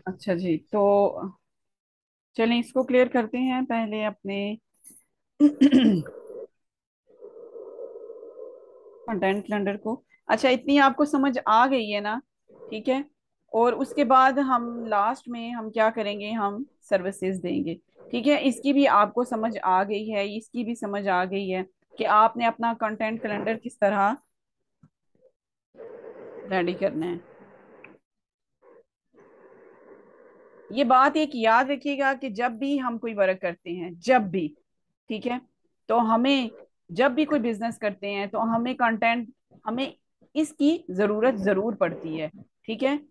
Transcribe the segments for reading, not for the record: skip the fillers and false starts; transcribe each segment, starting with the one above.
अच्छा जी, तो चलें इसको क्लियर करते हैं पहले अपने कंटेंट कैलेंडर को। अच्छा, इतनी आपको समझ आ गई है ना? ठीक है। और उसके बाद हम लास्ट में हम क्या करेंगे, हम सर्विसेज देंगे। ठीक है, इसकी भी आपको समझ आ गई है, इसकी भी समझ आ गई है कि आपने अपना कंटेंट कैलेंडर किस तरह रेडी करना है। ये बात एक याद रखिएगा कि जब भी हम कोई वर्क करते हैं, जब भी, ठीक है, तो हमें, जब भी कोई बिजनेस करते हैं तो हमें कंटेंट, हमें इसकी जरूरत जरूर पड़ती है। ठीक है।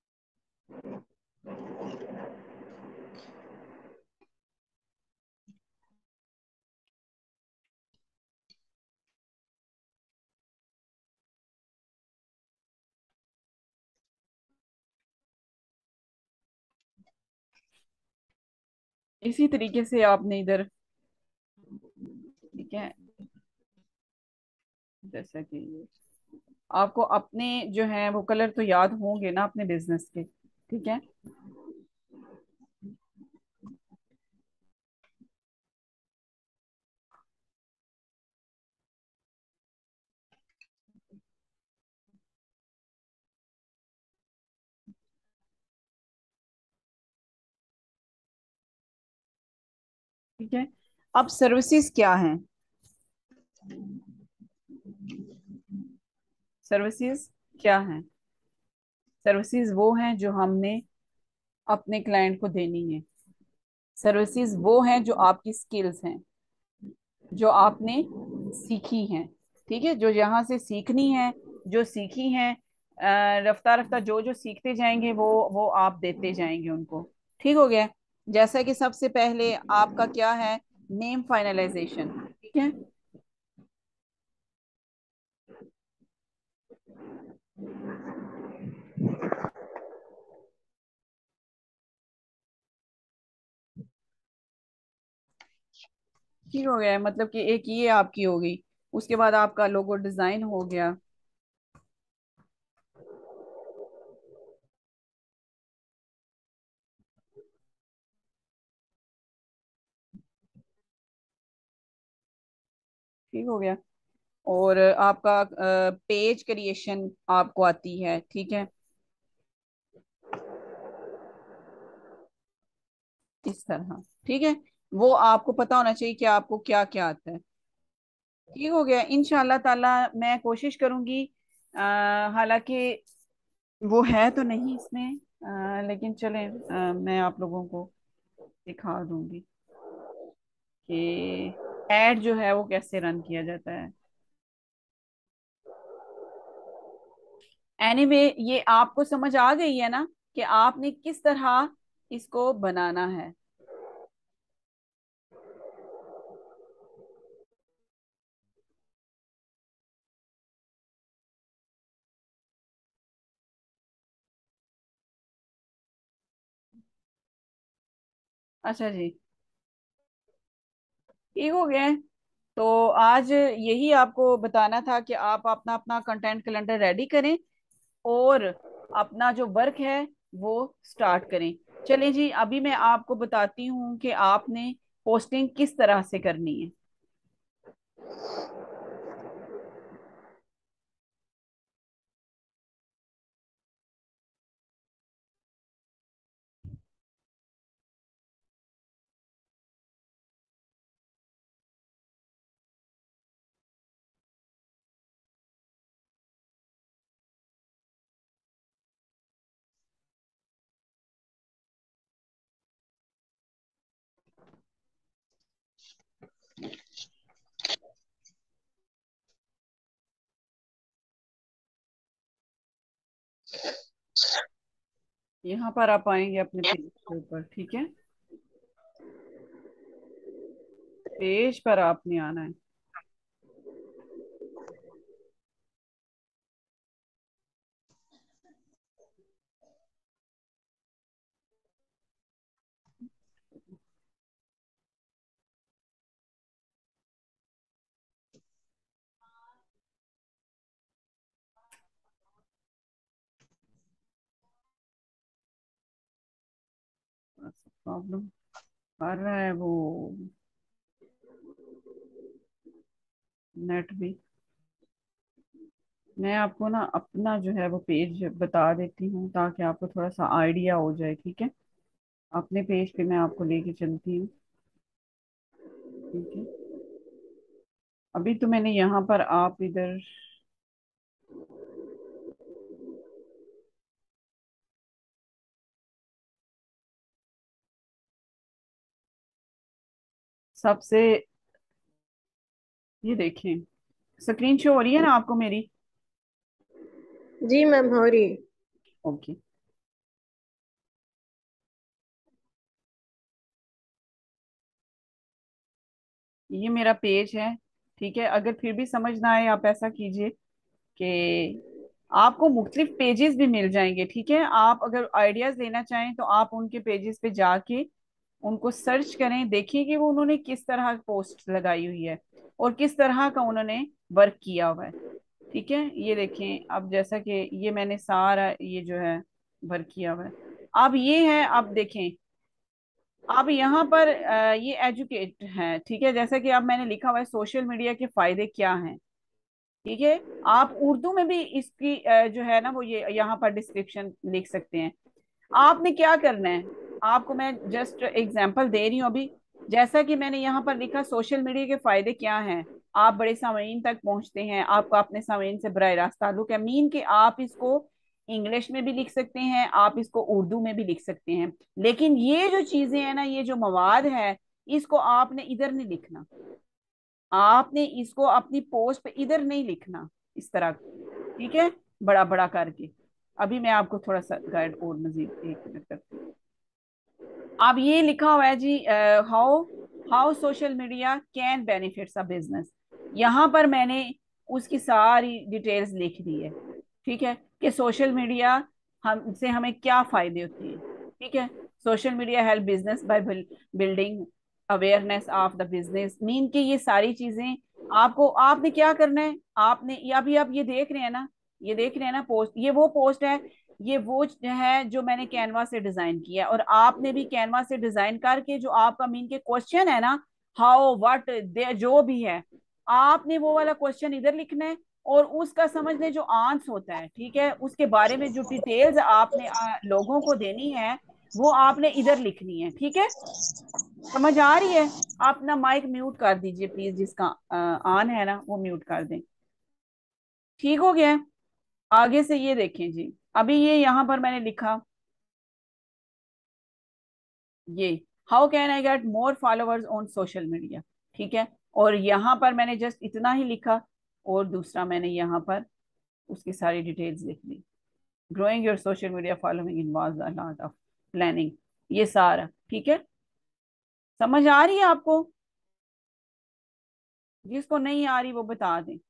इसी तरीके से आपने इधर, ठीक है, जैसा कि ये आपको अपने जो है वो कलर तो याद होंगे ना अपने बिजनेस के। ठीक है। ठीक है। अब सर्विसेज क्या हैं? सर्विसेज क्या हैं? सर्विसेज वो हैं जो हमने अपने क्लाइंट को देनी है। सर्विसेज वो हैं जो आपकी स्किल्स हैं, जो आपने सीखी हैं। ठीक है, जो यहाँ से सीखनी है, जो सीखी हैं, रफ्ता रफ्ता जो जो सीखते जाएंगे वो आप देते जाएंगे उनको। ठीक हो गया। जैसा कि सबसे पहले आपका क्या है, नेम फाइनलाइजेशन। ठीक है। ठीक हो गया है, मतलब कि एक ये आपकी हो गई। उसके बाद आपका लोगो डिजाइन हो गया। ठीक हो गया। और आपका पेज क्रिएशन आपको आती है। ठीक है। इस तरह। ठीक है। वो आपको पता होना चाहिए कि आपको क्या क्या आता है। ठीक हो गया। इंशाल्लाह ताला मैं कोशिश करूंगी। हालांकि वो है तो नहीं इसमें, लेकिन चलें, मैं आप लोगों को दिखा दूंगी कि एड जो है वो कैसे रन किया जाता है। एनीवे, ये आपको समझ आ गई है ना कि आपने किस तरह इसको बनाना है। अच्छा जी, ठीक हो गया है। तो आज यही आपको बताना था कि आप अपना अपना कंटेंट कैलेंडर रेडी करें और अपना जो वर्क है वो स्टार्ट करें। चलें जी, अभी मैं आपको बताती हूँ कि आपने पोस्टिंग किस तरह से करनी है। यहाँ पर आप आएंगे अपने पेज के ऊपर। ठीक है। पेज पर आपने आना है। प्रॉब्लम कर रहा है वो नेट भी। मैं आपको ना अपना जो है वो पेज बता देती हूँ ताकि आपको थोड़ा सा आइडिया हो जाए, ठीक है। अपने पेज पे मैं आपको लेके चलती हूँ, ठीक है। अभी तो मैंने यहाँ पर आप इधर सबसे, ये देखें, स्क्रीन शो हो रही है ना आपको मेरी? जी मैम, हो रही है। ओके। ये मेरा पेज है, ठीक है। अगर फिर भी समझ ना आए, आप ऐसा कीजिए कि आपको मुख्तलिफ पेजेस भी मिल जाएंगे, ठीक है। आप अगर आइडियाज लेना चाहें तो आप उनके पेजेस पे जाके उनको सर्च करें, देखिए कि वो उन्होंने किस तरह पोस्ट लगाई हुई है और किस तरह का उन्होंने वर्क किया हुआ है, ठीक है। ये देखें, अब जैसा कि ये मैंने सारा ये जो है वर्क किया हुआ है। अब ये है, अब देखें, अब यहाँ पर ये एजुकेट है, ठीक है। जैसा कि अब मैंने लिखा हुआ है सोशल मीडिया के फायदे क्या हैं, ठीक है। आप उर्दू में भी इसकी जो है ना वो ये यहाँ पर डिस्क्रिप्शन लिख सकते हैं। आपने क्या करना है, आपको मैं जस्ट एग्जांपल दे रही हूँ अभी। जैसा कि मैंने यहाँ पर लिखा सोशल मीडिया के फायदे क्या हैं, आप बड़े सामीन तक पहुंचते हैं, आपका अपने सामीन से बराह रास्त ताल्लुक है। मीन कि आप इसको इंग्लिश में भी लिख सकते हैं, आप इसको उर्दू में भी लिख सकते हैं। लेकिन ये जो चीजें हैं ना, ये जो मवाद है, इसको आपने इधर नहीं लिखना। आपने इसको अपनी पोस्ट पे इधर नहीं लिखना, इस तरह, ठीक है, बड़ा बड़ा करके। अभी मैं आपको थोड़ा सा गाइड और मजीद एक मिनट करती हूँ। अब ये लिखा हुआ है जी, how how social media can benefits a business. यहाँ पर मैंने उसकी सारी डिटेल्स लिख दी है, ठीक है, कि सोशल मीडिया हमसे हमें क्या फायदे होते हैं, ठीक है। Social media help business by building awareness of the business. Mean कि ये सारी चीजें आपको, आपने क्या करना है, आपने ये अभी आप ये देख रहे हैं ना, ये देख रहे हैं ना पोस्ट, ये वो पोस्ट है, ये वो है जो मैंने कैनवा से डिजाइन किया है। और आपने भी कैनवा से डिजाइन करके जो आपका मीन के क्वेश्चन है ना, हाउ व्हाट दे जो भी है, आपने वो वाला क्वेश्चन इधर लिखना है। और उसका समझ लें जो आंसर होता है, ठीक है, उसके बारे में जो डिटेल्स आपने लोगों को देनी है, वो आपने इधर लिखनी है, ठीक है। समझ आ रही है? आप ना माइक म्यूट कर दीजिए प्लीज, जिसका ऑन है ना वो म्यूट कर दें। ठीक हो गया है? आगे से ये देखें जी, अभी ये यहाँ पर मैंने लिखा, ये how can I get more followers on social media, ठीक है। और यहाँ पर मैंने जस्ट इतना ही लिखा, और दूसरा मैंने यहाँ पर उसकी सारी डिटेल्स लिख दी। Growing your social media following involves a lot of planning, ये सारा, ठीक है। समझ आ रही है आपको? जिसको नहीं आ रही वो बता दें।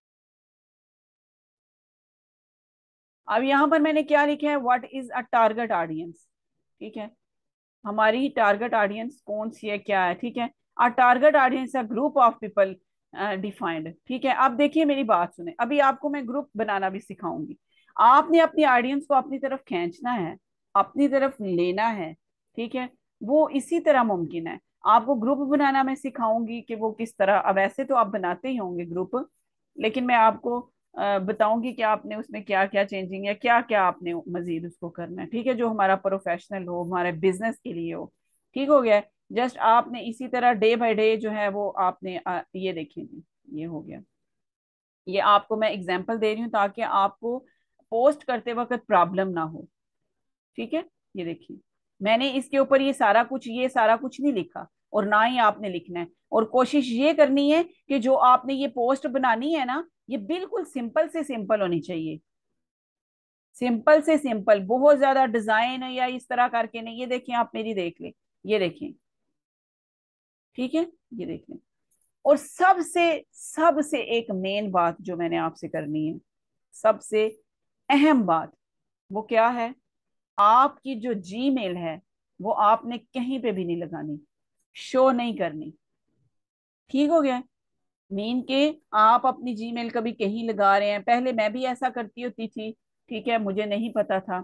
अब यहाँ पर मैंने क्या लिखा है, what is a target audience, ठीक है। हमारी टारगेट ऑडियंस कौन सी है, क्या है, ठीक है। A target audience a group of people defined, ठीक है। अब देखिए मेरी बात सुने, अभी आपको मैं ग्रुप बनाना भी सिखाऊंगी। आपने अपनी ऑडियंस को अपनी तरफ खींचना है, अपनी तरफ लेना है, ठीक है। वो इसी तरह मुमकिन है। आपको ग्रुप बनाना मैं सिखाऊंगी कि वो किस तरह, अब ऐसे तो आप बनाते ही होंगे ग्रुप, लेकिन मैं आपको बताऊंगी कि आपने उसमें क्या क्या चेंजिंग या क्या क्या आपने मजीद उसको करना है, ठीक है, जो हमारा प्रोफेशनल हो, हमारे बिजनेस के लिए हो। ठीक हो गया? जस्ट आपने इसी तरह डे बाय डे जो है वो आपने ये देखेंगे, ये हो गया। ये आपको मैं एग्जांपल दे रही हूँ ताकि आपको पोस्ट करते वक्त प्रॉब्लम ना हो, ठीक है। ये देखिए, मैंने इसके ऊपर ये सारा कुछ नहीं लिखा, और ना ही आपने लिखना है। और कोशिश ये करनी है कि जो आपने ये पोस्ट बनानी है ना, ये बिल्कुल सिंपल से सिंपल होनी चाहिए। सिंपल से सिंपल, बहुत ज्यादा डिजाइन या इस तरह करके नहीं। ये देखिए, आप मेरी देख लें, ये देखें, ठीक है, ये देख लें। और सबसे सबसे एक मेन बात जो मैंने आपसे करनी है, सबसे अहम बात, वो क्या है, आपकी जो जीमेल है वो आपने कहीं पे भी नहीं लगानी, शो नहीं करनी। ठीक हो गया? मीन के आप अपनी जीमेल कभी कहीं लगा रहे हैं, पहले मैं भी ऐसा करती होती थी, ठीक है, मुझे नहीं पता था।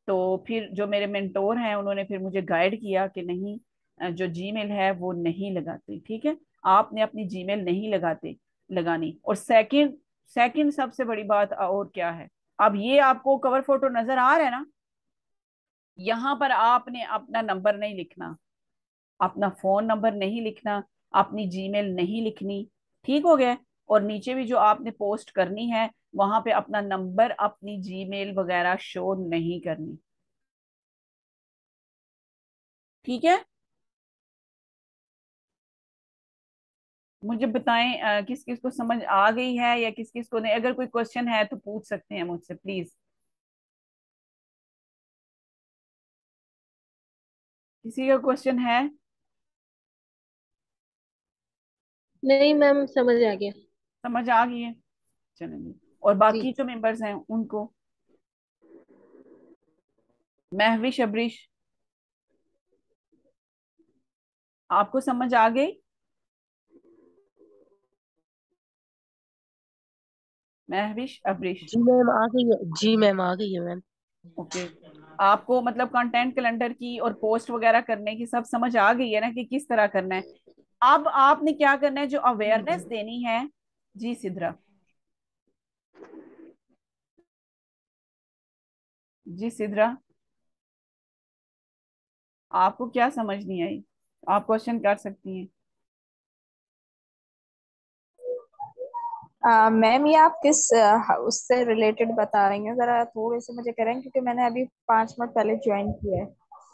तो फिर जो मेरे मेंटोर हैं उन्होंने फिर मुझे गाइड किया कि नहीं, जो जीमेल है वो नहीं लगाते, ठीक है। आपने अपनी जीमेल नहीं लगानी। और सेकंड सेकंड सबसे बड़ी बात और क्या है, अब ये आपको कवर फोटो नजर आ रहा है ना, यहाँ पर आपने अपना नंबर नहीं लिखना, अपना फोन नंबर नहीं लिखना, अपनी जीमेल नहीं लिखनी। ठीक हो गया। और नीचे भी जो आपने पोस्ट करनी है वहां पे अपना नंबर, अपनी जीमेल वगैरह शो नहीं करनी। ठीक है। मुझे बताएं किस किस को समझ आ गई है या किस किस को नहीं। अगर कोई क्वेश्चन है तो पूछ सकते हैं मुझसे प्लीज। किसी का क्वेश्चन है? नहीं मैम, समझ आ गया। समझ आ गई है। चलेंगे। और जी। बाकी जो मेंबर्स हैं उनको, महविश, अबरीश, आपको समझ आ गई? महविश, अबरीश। जी मैम आ गई है, जी मैम आ गई है मैम। ओके। आपको मतलब कंटेंट कैलेंडर की और पोस्ट वगैरह करने की सब समझ आ गई है ना कि किस तरह करना है। अब आपने क्या करना है, जो अवेयरनेस देनी है। जी सिद्रा। जी सिद्रा, आपको क्या समझ नहीं आई? आप क्वेश्चन कर सकती हैं। मैम ये आप किस उससे रिलेटेड बता रही हैं, जरा थोड़े से मुझे करें, क्योंकि मैंने अभी 5 मिनट पहले ज्वाइन किया है।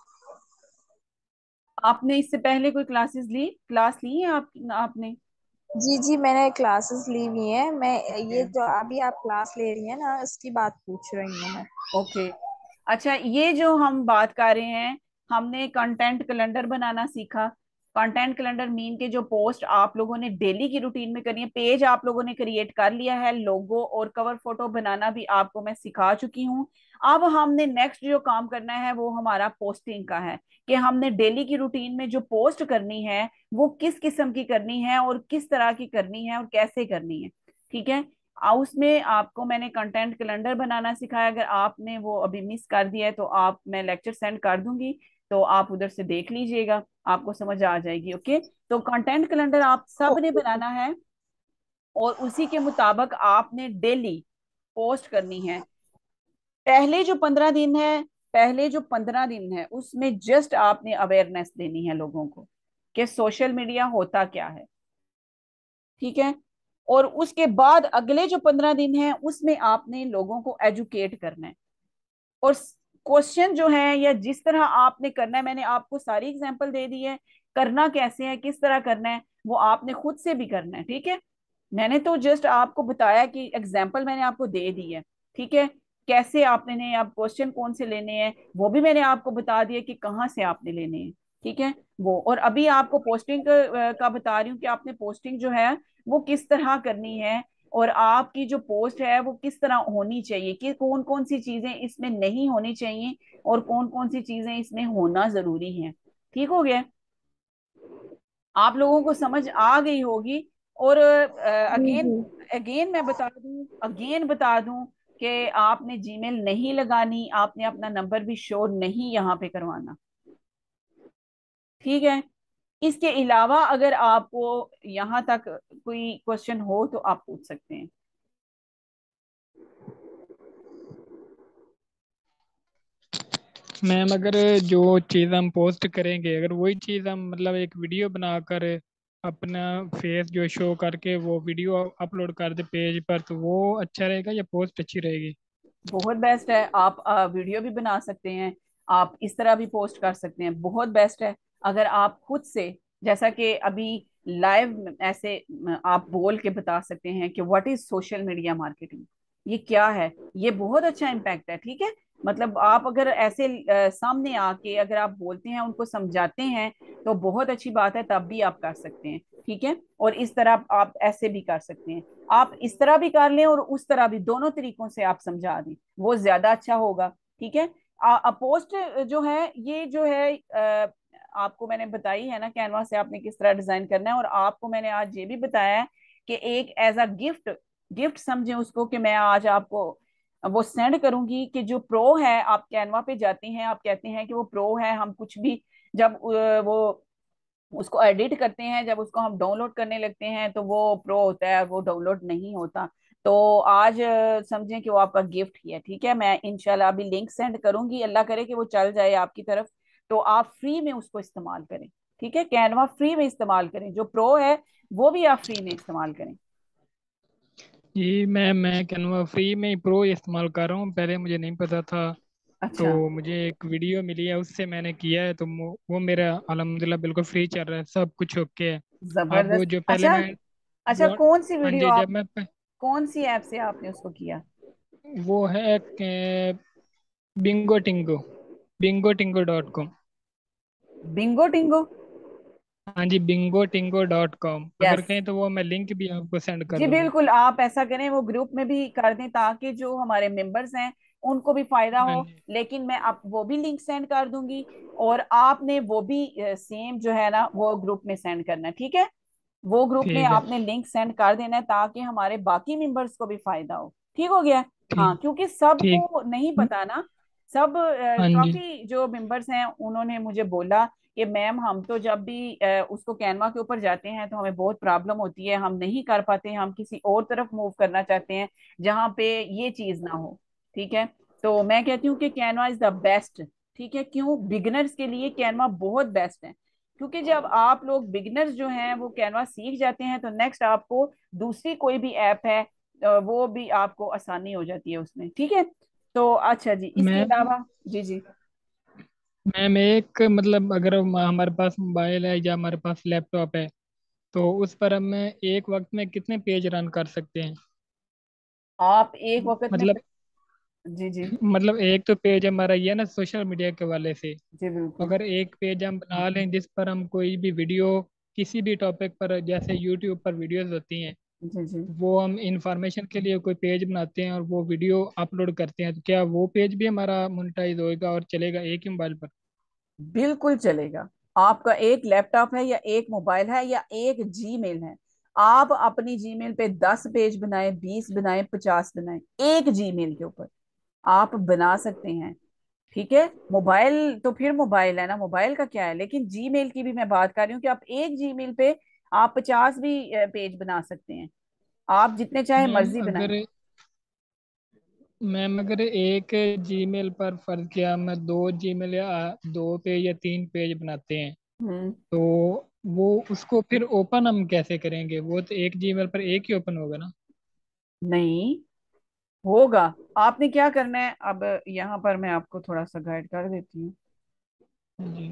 आपने इससे पहले कोई क्लास ली है आपने? जी जी, मैंने क्लासेस ली हुई हैं। मैं ओके। ये जो अभी आप क्लास ले रही हैं ना, इसकी बात पूछ रही हूँ मैं। ओके। अच्छा, ये जो हम बात कर रहे हैं, हमने कंटेंट कैलेंडर बनाना सीखा। कंटेंट कैलेंडर मीन के जो पोस्ट आप लोगों ने डेली की रूटीन में करनी है, पेज आप लोगों ने क्रिएट कर लिया है, लोगो और कवर फोटो बनाना भी आपको मैं सिखा चुकी हूँ। अब हमने नेक्स्ट जो काम करना है वो हमारा पोस्टिंग का है, कि हमने डेली की रूटीन में जो पोस्ट करनी है वो किस किस्म की करनी है और किस तरह की करनी है और कैसे करनी है। ठीक है। उसमें आपको मैंने कंटेंट कैलेंडर बनाना सिखाया। अगर आपने वो अभी मिस कर दिया है तो आप, मैं लेक्चर सेंड कर दूंगी, तो आप उधर से देख लीजिएगा, आपको समझ आ जाएगी। ओके। तो कंटेंट कैलेंडर आप सब ने ओके। बनाना है और उसी के मुताबिक आपने डेली पोस्ट करनी है। पहले जो 15 दिन है, पहले जो 15 दिन है उसमें जस्ट आपने अवेयरनेस देनी है लोगों को कि सोशल मीडिया होता क्या है। ठीक है। और उसके बाद अगले जो 15 दिन है उसमें आपने लोगों को एजुकेट करना है। और क्वेश्चन जो है या जिस तरह आपने करना है, मैंने आपको सारी एग्जांपल दे दी है। करना कैसे है, किस तरह करना है, वो आपने खुद से भी करना है। ठीक है। मैंने तो जस्ट आपको बताया कि एग्जाम्पल मैंने आपको दे दी है। ठीक है। कैसे आपने ने, आप क्वेश्चन कौन से लेने हैं वो भी मैंने आपको बता दिया कि कहाँ से आपने लेने हैं। ठीक है। वो और अभी आपको पोस्टिंग का बता रही हूँ कि आपने पोस्टिंग जो है वो किस तरह करनी है, और आपकी जो पोस्ट है वो किस तरह होनी चाहिए, कि कौन कौन सी चीजें इसमें नहीं होनी चाहिए और कौन कौन सी चीजें इसमें होना जरूरी है। ठीक हो गया। आप लोगों को समझ आ गई होगी। और जी अगेन जी। अगेन बता दूं कि आपने जीमेल नहीं लगानी, आपने अपना नंबर भी शो नहीं यहाँ पे करवाना। ठीक है। इसके अलावा अगर आपको यहाँ तक कोई क्वेश्चन हो तो आप पूछ सकते हैं। मैम अगर जो चीज़ हम पोस्ट करेंगे, अगर वही चीज़ हम मतलब एक वीडियो बनाकर अपना फेस जो शो करके वो वीडियो अपलोड कर दे पेज पर, तो वो अच्छा रहेगा या पोस्ट अच्छी रहेगी? बहुत बेस्ट है। आप वीडियो भी बना सकते हैं, आप इस तरह भी पोस्ट कर सकते हैं, बहुत बेस्ट है। अगर आप खुद से, जैसा कि अभी लाइव ऐसे आप बोल के बता सकते हैं कि what is social media marketing, ये क्या है, ये बहुत अच्छा इम्पैक्ट है। ठीक है। मतलब आप अगर ऐसे सामने आके अगर आप बोलते हैं, उनको समझाते हैं, तो बहुत अच्छी बात है, तब भी आप कर सकते हैं। ठीक है। और इस तरह आप ऐसे भी कर सकते हैं। आप इस तरह भी कर लें और उस तरह भी, दोनों तरीकों से आप समझा दें, वो ज्यादा अच्छा होगा। ठीक है। पोस्ट जो है, ये जो है आपको मैंने बताई है ना कैनवास से आपने किस तरह डिजाइन करना है, और आपको मैंने आज ये भी बताया है कि एक एज अ गिफ्ट गिफ्ट समझे उसको, कि मैं आज आपको वो सेंड करूंगी कि जो प्रो है, आप कैनवा पे जाते हैं, आप कहते हैं कि वो प्रो है, हम कुछ भी जब वो उसको एडिट करते हैं, जब उसको हम डाउनलोड करने लगते हैं तो वो प्रो होता है और वो डाउनलोड नहीं होता। तो आज समझें कि वो आपका गिफ्ट ही है। ठीक है, मैं इंशाल्लाह अभी लिंक सेंड करूंगी, अल्लाह करे कि वो चल जाए आपकी तरफ, तो आप फ्री में उसको इस्तेमाल करें। ठीक है, कैनवा फ्री में इस्तेमाल करें, जो प्रो है वो भी आप फ्री में इस्तेमाल करें। जी मैं कैनवा फ्री में ही प्रो इस्तेमाल कर रहा हूँ, पहले मुझे नहीं पता था। तो अच्छा, मुझे एक वीडियो मिली है, उससे मैंने किया है, तो वो मेरा अल्हम्दुलिल्लाह बिल्कुल फ्री चल रहा है, सब कुछ ओके है। अब वो जबरदस्त। जो पहले अच्छा, मैं अच्छा, कौन सी हाँ वीडियो जी, आप, कौन सी ऐप से आपने उसको किया? वो है Bingo Tingo, bingotingo.com। Bingo Tingo. हाँ जी, bingotingo.com, अगर यस, कहें तो वो मैं लिंक भी आपको सेंड कर जी दूंगा। बिल्कुल, आप ऐसा करें, वो ग्रुप में भी कर दें ताकि जो हमारे मेंबर्स हैं उनको भी फायदा हाँ हो। जी, लेकिन मैं आप वो भी लिंक सेंड कर दूंगी, और आपने वो भी सेम जो है ना वो ग्रुप में सेंड करना है। ठीक है, वो ग्रुप में ठीक है। आपने लिंक सेंड कर देना है ताकि हमारे बाकी मेंबर्स को भी फायदा हो। ठीक हो गया? हाँ, ठीक क्योंकि ठीक। सबको नहीं पता ना। सब हाँ जी, काफी जो मेंबर्स हैं उन्होंने मुझे बोला कि मैम हम तो जब भी उसको कैनवा के ऊपर जाते हैं तो हमें बहुत प्रॉब्लम होती है, हम नहीं कर पाते, हम किसी और तरफ मूव करना चाहते हैं जहाँ पे ये चीज ना हो। ठीक है, तो मैं कहती हूँ कि कैनवा इज द बेस्ट। ठीक है, क्यों? बिगिनर्स के लिए कैनवा बहुत बेस्ट है, क्योंकि जब आप लोग बिगिनर्स जो हैं वो कैनवा सीख जाते हैं तो नेक्स्ट आपको दूसरी कोई भी ऐप है वो भी आपको आसानी हो जाती है उसमें। ठीक है, तो अच्छा जी, इसके मैम अलावा, जी जी। मैम एक मतलब अगर हमारे पास मोबाइल है या हमारे पास लैपटॉप है, तो उस पर हम एक वक्त में कितने पेज रन कर सकते हैं? आप एक वक्त में, मतलब जी जी, मतलब एक तो पेज हमारा ये है ना सोशल मीडिया के वाले से, जी बिल्कुल, अगर एक पेज हम बना लें जिस पर हम कोई भी वीडियो किसी भी टॉपिक पर, जैसे यूट्यूब पर वीडियोस होती हैं, जी जी, वो हम इंफॉर्मेशन के लिए कोई पेज बनाते हैं और वो वीडियो अपलोड करते हैं, तो क्या वो पेज भी हमारा मोनेटाइज होएगा और चलेगा एक ही मोबाइल पर? बिल्कुल चलेगा। आपका एक लैपटॉप है या एक मोबाइल है या एक जीमेल है, आप अपनी जीमेल पे 10 पेज बनाए, 20 बनाए, 50 बनाए, एक जीमेल के ऊपर आप बना सकते हैं। ठीक है, मोबाइल तो फिर मोबाइल है ना, मोबाइल का क्या है, लेकिन जीमेल की भी मैं बात कर रही हूँ कि आप एक जीमेल पे आप 50 भी पेज बना सकते हैं, आप जितने चाहे मैम मर्जी बनाएं। अगर मैम अगर एक जीमेल पर फर्ज किया मैं दो जीमेल या दो पेज या तीन पेज बनाते हैं, हम्म, तो वो उसको फिर ओपन हम कैसे करेंगे? वो तो एक जीमेल पर एक ही ओपन होगा ना? नहीं होगा। आपने क्या करना है अब, यहाँ पर मैं आपको थोड़ा सा गाइड कर देती हूँ। जी।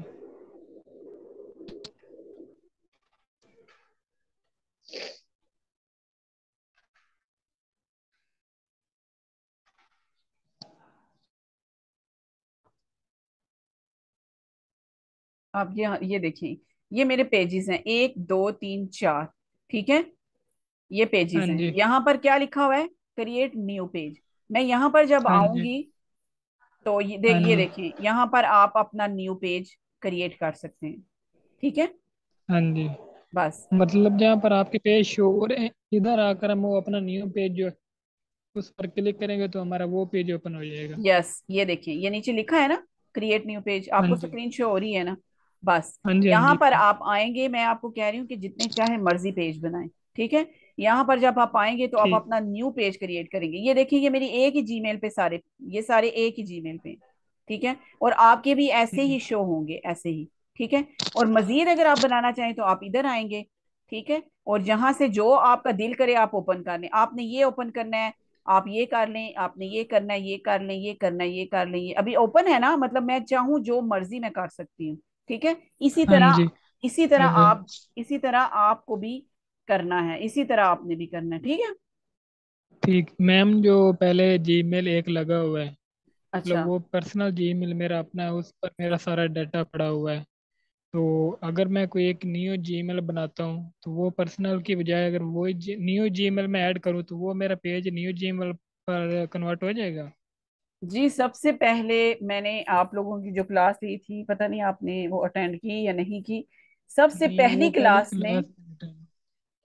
आप ये देखिए, ये मेरे पेजेस हैं, 1 2 3 4। ठीक है, ये हाँ पेजेस हैं, जी, यहाँ पर क्या लिखा हुआ है? Create new page. मैं यहाँ पर जब हाँ जी, आऊंगी तो हाँ ये जी, देखें, यहाँ पर आप अपना न्यू पेज क्रिएट कर सकते हैं। ठीक है, हाँ जी। बस। मतलब जहाँ पर आपके पेज शो हो रहे हैं, इधर आकर हम वो अपना न्यू पेज जो है, उस पर क्लिक करेंगे तो हमारा वो पेज ओपन हो जाएगा। यस, ये देखिए, ये नीचे लिखा है ना, क्रिएट न्यू पेज, हाँ आपको जी, स्क्रीन शो हो रही है ना? बस, हाँ जी, हाँ यहाँ जी। पर आप आएंगे, मैं आपको कह रही हूँ कि जितने चाहे मर्जी पेज बनाएं। ठीक है, यहाँ पर जब आप आएंगे तो आप ठीक। अपना न्यू पेज क्रिएट करेंगे। ये देखिए, ये मेरी एक ही जीमेल पे सारे, ये सारे एक ही जीमेल पे हैं। ठीक है, और आपके भी ऐसे ठीक। ही शो होंगे, ऐसे ही। ठीक है, और मजीद अगर आप बनाना चाहें तो आप इधर आएंगे। ठीक है, और जहां से जो आपका दिल करे आप ओपन कर लें, आपने ये ओपन करना है, आप ये कर लें, आपने ये करना है, ये कर लें, ये करना है, ये कर लें, ये अभी ओपन है ना, मतलब मैं चाहूँ जो मर्जी मैं कर सकती हूँ। ठीक है, इसी हाँ तरह, जी। इसी तरह अब आप, इसी तरह आपको भी करना है, इसी तरह आपने भी करना है। ठीक है, ठीक मैम, जो पहले जीमेल एक लगा हुआ है, मतलब अच्छा वो पर्सनल जीमेल मेरा अपना है, उस पर मेरा सारा डाटा पड़ा हुआ है। तो अगर मैं कोई एक न्यू जीमेल बनाता हूँ, तो वो पर्सनल की बजाय अगर वो न्यू जीमेल में ऐड करूँ, तो वो मेरा पेज न्यू जीमेल पर कन्वर्ट हो जाएगा? जी, सबसे पहले मैंने आप लोगों की जो क्लास ली थी, पता नहीं आपने वो अटेंड की या नहीं की, सबसे नहीं, पहली वो पहली क्लास में, क्लास।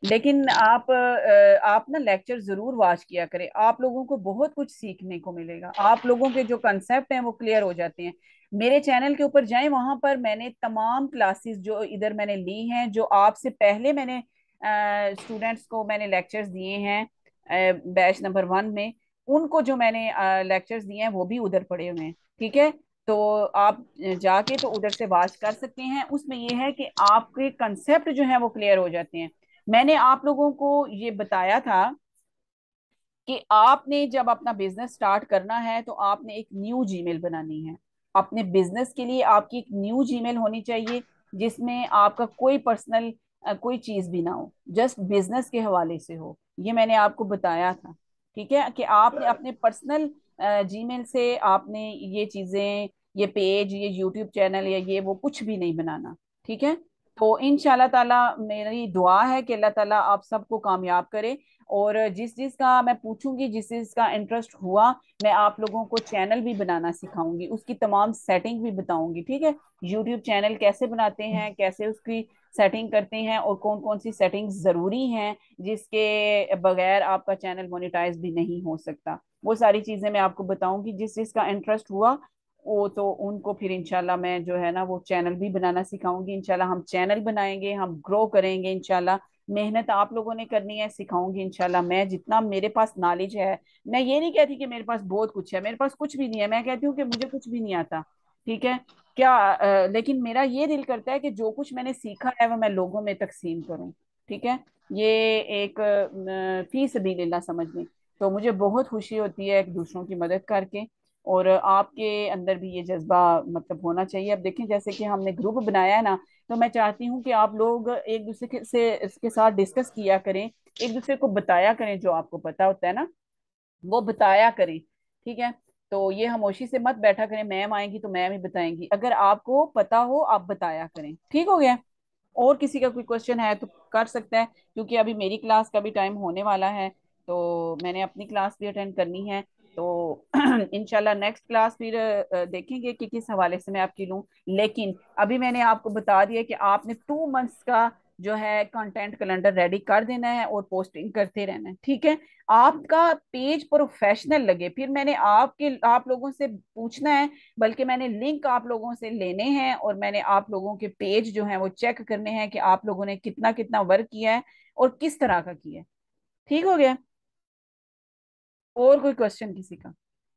लेकिन आप ना लेक्चर जरूर वॉच किया करें, आप लोगों को बहुत कुछ सीखने को मिलेगा, आप लोगों के जो कंसेप्ट हैं वो क्लियर हो जाते हैं। मेरे चैनल के ऊपर जाएं, वहां पर मैंने तमाम क्लासेस जो इधर मैंने ली हैं, जो आपसे पहले मैंने स्टूडेंट्स को मैंने लेक्चर्स दिए हैं बैच नंबर 1 में, उनको जो मैंने लेक्चर्स दिए हैं वो भी उधर पड़े हुए हैं। ठीक है, तो आप जाके तो उधर से वॉच कर सकते हैं। उसमें ये है कि आपके कंसेप्ट जो है वो क्लियर हो जाते हैं। मैंने आप लोगों को ये बताया था कि आपने जब अपना बिजनेस स्टार्ट करना है तो आपने एक न्यू जीमेल बनानी है। अपने बिजनेस के लिए आपकी एक न्यू जीमेल होनी चाहिए, जिसमें आपका कोई पर्सनल कोई चीज भी ना हो, जस्ट बिजनेस के हवाले से हो। ये मैंने आपको बताया था। ठीक है, कि आपने अपने पर्सनल जीमेल से आपने ये चीजें, ये पेज, ये यूट्यूब चैनल या ये वो कुछ भी नहीं बनाना। ठीक है, तो इंशाल्लाह ताला मेरी दुआ है कि अल्लाह ताला आप सबको कामयाब करे। और जिस चीज का मैं पूछूंगी, जिस चीज का इंटरेस्ट हुआ, मैं आप लोगों को चैनल भी बनाना सिखाऊंगी, उसकी तमाम सेटिंग भी बताऊंगी। ठीक है, यूट्यूब चैनल कैसे बनाते हैं, कैसे उसकी सेटिंग करते हैं, और कौन कौन सी सेटिंग्स जरूरी हैं जिसके बगैर आपका चैनल मोनेटाइज भी नहीं हो सकता, वो सारी चीजें मैं आपको बताऊंगी। जिस चीज का इंटरेस्ट हुआ वो तो उनको फिर इंशाल्लाह मैं जो है ना वो चैनल भी बनाना सिखाऊंगी। इंशाल्लाह हम चैनल बनाएंगे, हम ग्रो करेंगे इंशाल्लाह। मेहनत आप लोगों ने करनी है, सिखाऊंगी इंशाल्लाह। मैं जितना मेरे पास नॉलेज है, मैं ये नहीं कहती कि मेरे पास बहुत कुछ है, मेरे पास कुछ भी नहीं है, मैं कहती हूँ कि मुझे कुछ भी नहीं आता। ठीक है, क्या लेकिन मेरा ये दिल करता है कि जो कुछ मैंने सीखा है वो मैं लोगों में तकसीम करूँ। ठीक है, ये एक फी सबीलिल्लाह समझ लें। तो मुझे बहुत खुशी होती है एक दूसरों की मदद करके, और आपके अंदर भी ये जज्बा मतलब होना चाहिए। अब देखें, जैसे कि हमने ग्रुप बनाया है ना, तो मैं चाहती हूँ कि आप लोग एक दूसरे से इसके साथ डिस्कस किया करें, एक दूसरे को बताया करें, जो आपको पता होता है ना वो बताया करें। ठीक है, तो ये खामोशी से मत बैठा करें, मैम आएंगी तो मैम ही बताएंगी, अगर आपको पता हो आप बताया करें। ठीक हो गया? और किसी का कोई क्वेश्चन है तो कर सकता है, क्योंकि अभी मेरी क्लास का भी टाइम होने वाला है, तो मैंने अपनी क्लास भी अटेंड करनी है। तो इंशाल्लाह नेक्स्ट क्लास फिर देखेंगे कि किस हवाले से मैं आपकी लूं। लेकिन अभी मैंने आपको बता दिया कि आपने 2 मंथ्स का जो है कंटेंट कैलेंडर रेडी कर देना है और पोस्टिंग करते रहना है। ठीक है, आपका पेज प्रोफेशनल लगे, फिर मैंने आप लोगों से पूछना है, बल्कि मैंने लिंक आप लोगों से लेने हैं, और मैंने आप लोगों के पेज जो हैं वो चेक करने हैं कि आप लोगों ने कितना कितना वर्क किया है और किस तरह का किया है। ठीक हो गया? और कोई क्वेश्चन किसी का?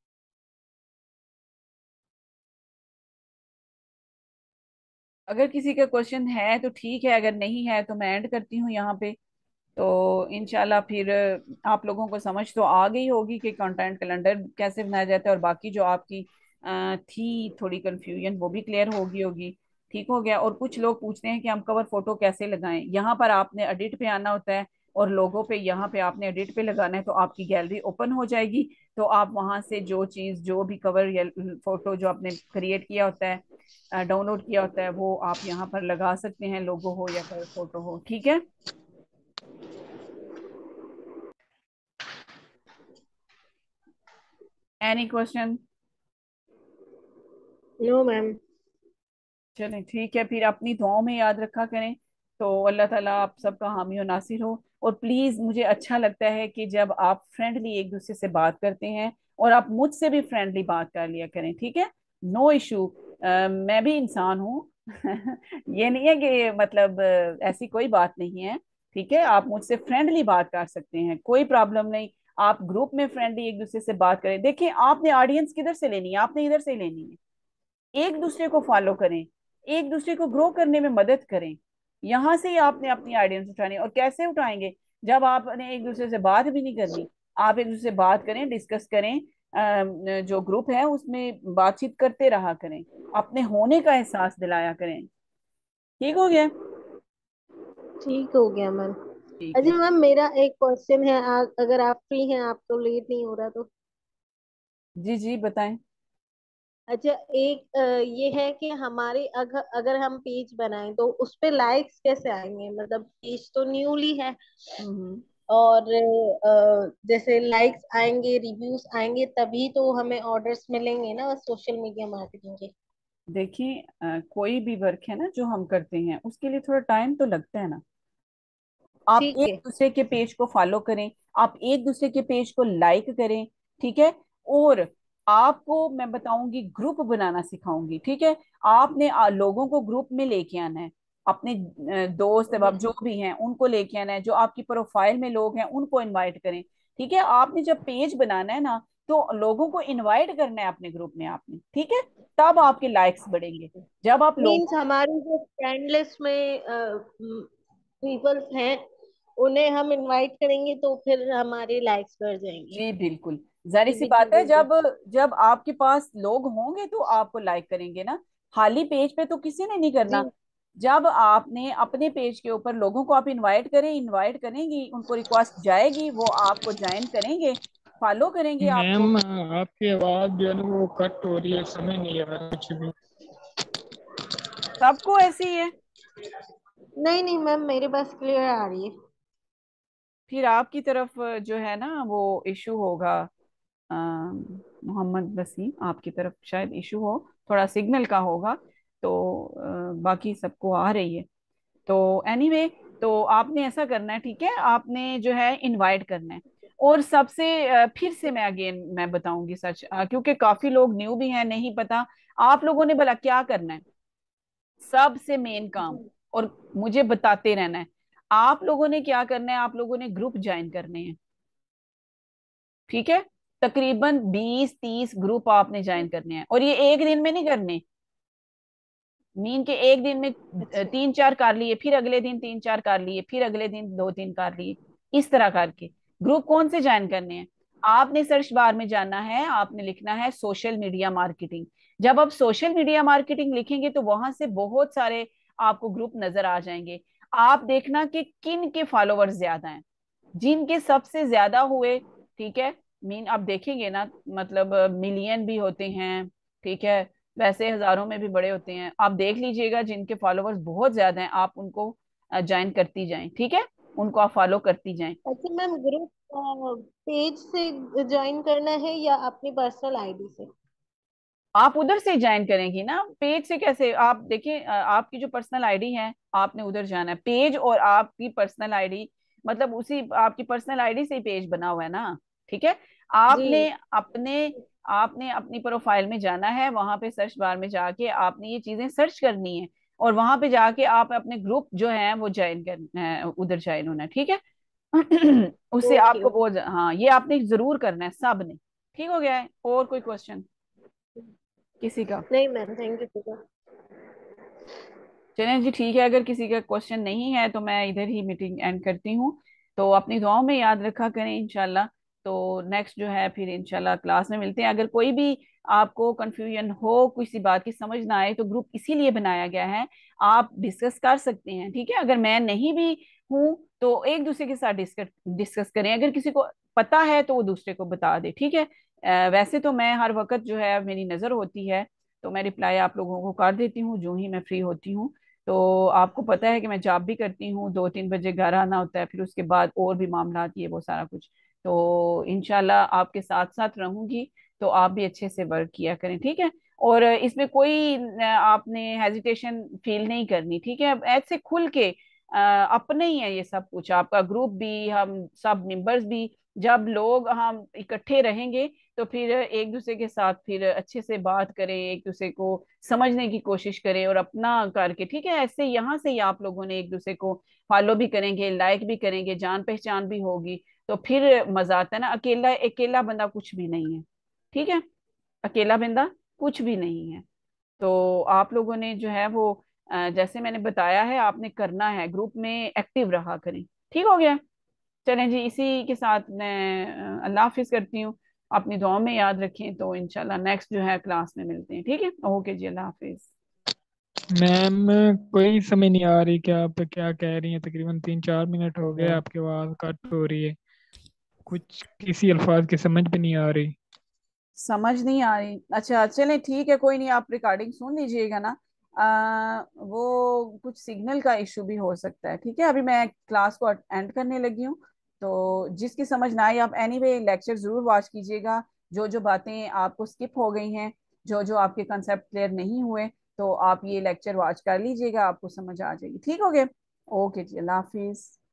अगर किसी का क्वेश्चन है तो ठीक है, अगर नहीं है तो मैं एंड करती हूँ यहाँ पे। तो इंशाल्लाह फिर आप लोगों को समझ तो आ गई होगी कि कंटेंट कैलेंडर कैसे बनाया जाता है, और बाकी जो आपकी थी थोड़ी कंफ्यूजन वो भी क्लियर होगी होगी। ठीक हो गया? और कुछ लोग पूछते हैं कि हम कवर फोटो कैसे लगाएं, यहाँ पर आपने एडिट पे आना होता है, और लोगों पे यहाँ पे आपने एडिट पे लगाना है, तो आपकी गैलरी ओपन हो जाएगी। तो आप वहां से जो चीज, जो भी कवर या फोटो जो आपने क्रिएट किया होता है, डाउनलोड किया होता है, वो आप यहाँ पर लगा सकते हैं, लोगो हो या कवर फोटो हो। ठीक है? Any question? No ma'am. चलें ठीक है, फिर अपनी दुआओं में याद रखा करें। तो अल्लाह ताला आप सबका हामी और नासिर हो। और प्लीज, मुझे अच्छा लगता है कि जब आप फ्रेंडली एक दूसरे से बात करते हैं, और आप मुझसे भी फ्रेंडली बात कर लिया करें। ठीक है, नो इशू, मैं भी इंसान हूँ। ये नहीं है कि मतलब ऐसी कोई बात नहीं है। ठीक है, आप मुझसे फ्रेंडली बात कर सकते हैं, कोई प्रॉब्लम नहीं। आप ग्रुप में फ्रेंडली एक दूसरे से बात करें। देखिए, आपने ऑडियंस किधर से लेनी है? आपने इधर से ही लेनी है। एक दूसरे को फॉलो करें, एक दूसरे को ग्रो करने में मदद करें। यहां से ही आपने अपनी आइडियंस उठानी। और कैसे उठाएंगे? जब आपने एक दूसरे से बात भी नहीं करनी, आप एक दूसरे से बात करें, डिस्कस करें, जो ग्रुप है उसमें बातचीत करते रहा करें, अपने होने का एहसास दिलाया करें। ठीक हो गया? ठीक हो गया मैम। ठीक है। अच्छा मैम, मेरा एक क्वेश्चन है, अगर आप फ्री हैं, आप तो लेट नहीं हो रहा तो। जी जी बताएं। अच्छा, एक ये है कि हमारे अगर अगर हम पेज बनाएं तो उस पे लाइक्स कैसे आएंगे? मतलब पेज तो न्यूली है, हम्म। और जैसे लाइक्स आएंगे, रिव्यूज आएंगे, तभी तो हमें ऑर्डर्स मिलेंगे ना सोशल मीडिया मार्केटिंग के। देखिए, कोई भी वर्क है ना जो हम करते हैं, उसके लिए थोड़ा टाइम तो लगता है ना। आप ठीक एक है। दूसरे के पेज को फॉलो करें, आप एक दूसरे के पेज को लाइक करें, ठीक है। और आपको मैं बताऊंगी, ग्रुप बनाना सिखाऊंगी, ठीक है। आपने लोगों को ग्रुप में लेके आना है, अपने दोस्त अब जो भी हैं उनको लेके आना है, जो आपकी प्रोफाइल में लोग हैं उनको इनवाइट करें, ठीक है। आपने जब पेज बनाना है ना, तो लोगों को इनवाइट करना है अपने ग्रुप में आपने, ठीक है। तब आपके लाइक्स बढ़ेंगे। जब आप मीन्स लोगों, हमारी जो फ्रेंड लिस्ट में पीपल्स हैं उन्हें हम इनवाइट करेंगे तो फिर हमारे लाइक्स बढ़ जाएंगे। जी बिल्कुल, जाहिर ये सी भी बात है, चीजें जब जब आपके पास लोग होंगे तो आपको लाइक करेंगे ना। खाली पेज पे तो किसी ने नहीं जी। करना। जब आपने अपने पेज के ऊपर लोगों को आप इनवाइट करें, इनवाइट करेंगी, उनको रिक्वेस्ट जाएगी, वो आपको ज्वाइन करेंगे, फॉलो करेंगे आपको। मैम आपकी आवाज़ जो है ना वो कट हो रही है, समझ नहीं आ रहा कुछ भी। सबको ऐसी ही है? नहीं नहीं मैम, मेरे पास क्लियर आ रही है। फिर आपकी तरफ जो है ना वो इशू होगा। अ, मोहम्मद वसीम, आपकी तरफ शायद इशू हो, थोड़ा सिग्नल का होगा। तो बाकी सबको आ रही है। तो एनीवे, तो आपने ऐसा करना है, ठीक है। आपने जो है इनवाइट करना है। और सबसे फिर से मैं अगेन मैं बताऊंगी सच, क्योंकि काफी लोग न्यू भी हैं, नहीं पता आप लोगों ने भला क्या करना है। सबसे मेन काम, और मुझे बताते रहना है, आप लोगों ने क्या करना है, आप लोगों ने ग्रुप ज्वाइन करने हैं, ठीक है। तकरीबन 20-30 ग्रुप आपने ज्वाइन करने हैं, और ये एक दिन में नहीं करने। मीन के एक दिन में अच्छा। 3-4 कर लिए, फिर अगले दिन 3-4 कर लिए, फिर अगले दिन 2-3 कर लिए, इस तरह करके। ग्रुप कौन से ज्वाइन करने हैं? आपने सर्च बार में जाना है, आपने लिखना है सोशल मीडिया मार्केटिंग। जब आप सोशल मीडिया मार्केटिंग लिखेंगे तो वहां से बहुत सारे आपको ग्रुप नजर आ जाएंगे। आप देखना कि किन के फॉलोअर्स ज्यादा हैं, जिनके सबसे ज्यादा हुए, ठीक है। मीन आप देखेंगे ना, मतलब मिलियन भी होते हैं, ठीक है। वैसे हजारों में भी बड़े होते हैं। आप देख लीजिएगा जिनके फॉलोअर्स बहुत ज्यादा हैं, आप उनको ज्वाइन करती जाएं, ठीक है। उनको आप फॉलो करती जाएं। अच्छा मैम, ग्रुप पेज से ज्वाइन करना है या अपनी पर्सनल आईडी से? आप उधर से ज्वाइन करेंगी ना, पेज से कैसे? आप देखें, आपकी जो पर्सनल आईडी है आपने उधर जाना है। पेज और आपकी पर्सनल आईडी, मतलब उसी आपकी पर्सनल आईडी से ही पेज बना हुआ है ना, ठीक है। जी। आपने अपने आपने अपनी प्रोफाइल में जाना है, वहां पे सर्च बार में जाके आपने ये चीजें सर्च करनी है, और वहां पे जाके आप अपने ग्रुप जो है वो ज्वाइन करना है, उधर ज्वाइन होना है, ठीक है। उससे ओके आपको ओके। बहुत, हाँ, ये आपने जरूर करना है सब ने। ठीक हो गया है? और कोई क्वेश्चन किसी का? नहीं मैम, थैंक यू। चलें जी, ठीक है। अगर किसी का क्वेश्चन नहीं है तो मैं इधर ही मीटिंग एंड करती हूँ। तो अपनी दुआओं में याद रखा करें इंशाल्लाह। तो नेक्स्ट जो है फिर इंशाल्लाह क्लास में मिलते हैं। अगर कोई भी आपको कंफ्यूजन हो, किसी बात की समझ ना आए, तो ग्रुप इसीलिए बनाया गया है, आप डिस्कस कर सकते हैं, ठीक है। अगर मैं नहीं भी हूँ तो एक दूसरे के साथ डिस्कस डिस्कस करें। अगर किसी को पता है तो वो दूसरे को बता दे, ठीक है। वैसे तो मैं हर वक्त जो है मेरी नज़र होती है, तो मैं रिप्लाई आप लोगों को कर देती हूँ जो ही मैं फ्री होती हूँ। तो आपको पता है कि मैं जॉब भी करती हूँ, 2-3 बजे घर आना होता है, फिर उसके बाद और भी मामला ये वो सारा कुछ। तो इंशाल्लाह आपके साथ साथ रहूंगी, तो आप भी अच्छे से वर्क किया करें, ठीक है। और इसमें कोई आपने हेजिटेशन फील नहीं करनी, ठीक है। अब ऐसे खुल के अपने ही है ये सब कुछ, आपका ग्रुप भी, हम सब मेंबर्स भी। जब लोग हम इकट्ठे रहेंगे तो फिर एक दूसरे के साथ फिर अच्छे से बात करें, एक दूसरे को समझने की कोशिश करें और अपना करके, ठीक है। ऐसे यहाँ से ही आप लोगों ने एक दूसरे को फॉलो भी करेंगे, लाइक भी करेंगे, जान पहचान भी होगी, तो फिर मजा आता है ना। अकेला अकेला बंदा कुछ भी नहीं है, ठीक है। अकेला बंदा कुछ भी नहीं है। तो आप लोगों ने जो है वो जैसे मैंने बताया है आपने करना है, ग्रुप में एक्टिव रहा करें। ठीक हो गया? चलें जी, इसी के साथ मैं अल्लाह हाफिज करती हूँ। अपनी दुआ में याद रखें, तो इंशाल्लाह नेक्स्ट जो है क्लास में मिलते हैं, ठीक है। ओके जी, अल्लाह हाफिज। मैम कोई समझ नहीं आ रही कि आप क्या कह रही हैं। तकरीबन 3-4 मिनट हो गए आपकी आवाज़ कट हो रही है, कुछ किसी अल्फाज की समझ भी नहीं आ रही। समझ नहीं आ रही? अच्छा चलें, ठीक है, कोई नहीं, आप रिकॉर्डिंग सुन लीजिएगा ना। वो कुछ सिग्नल का इशू भी हो सकता है, ठीक है। अभी मैं क्लास को एंड करने लगी हूँ। तो जिसकी समझ ना आई, आप एनीवे लेक्चर जरूर वॉच कीजिएगा। जो जो बातें आपको स्किप हो गई हैं, जो जो आपके कंसेप्ट क्लियर नहीं हुए, तो आप ये लेक्चर वॉच कर लीजिएगा, आपको समझ आ जाएगी। ठीक हो गया? ओके जी, अल्लाह हाफिज।